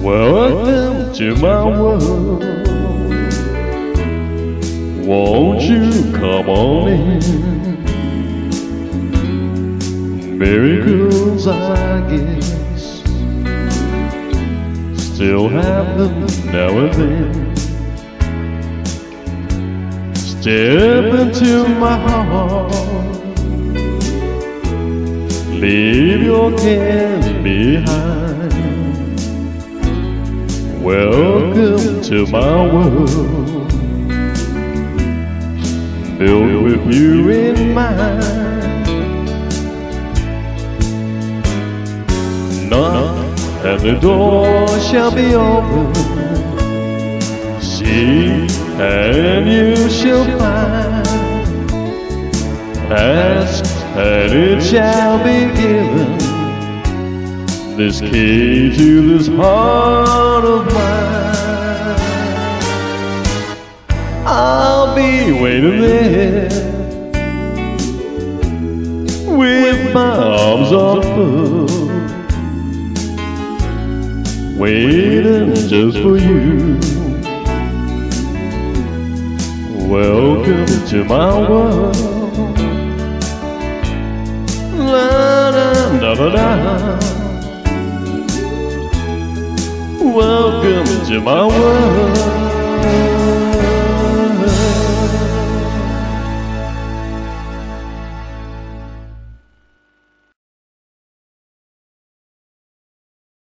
Welcome to my world. Won't you come on in? Miracles, I guess, still happen now and then. Step into my heart, leave your cares behind. Welcome to my world, built with you in mind. Knock and the door shall be open. Seek and you shall find. Ask and it shall be given. This key to this heart of mine. I'll be waiting there with my arms all full, waiting just for you. Welcome to my world. La da da da da. Welcome to my world.